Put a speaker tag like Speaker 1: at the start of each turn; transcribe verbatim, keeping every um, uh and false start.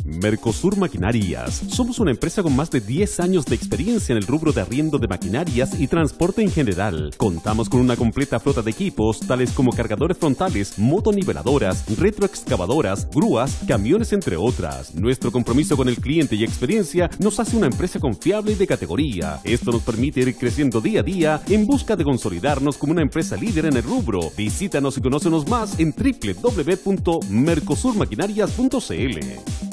Speaker 1: Mercosur Maquinarias. Somos una empresa con más de diez años de experiencia en el rubro de arriendo de maquinarias y transporte en general. Contamos con una completa flota de equipos, tales como cargadores frontales, motoniveladoras, retroexcavadoras, grúas, camiones, entre otras. Nuestro compromiso con el cliente y experiencia nos hace una empresa confiable y de categoría. Esto nos permite ir creciendo día a día en busca de consolidarnos como una empresa líder en el rubro. Visítanos y conócenos más en doble u doble u doble u punto mercosur maquinarias punto c l.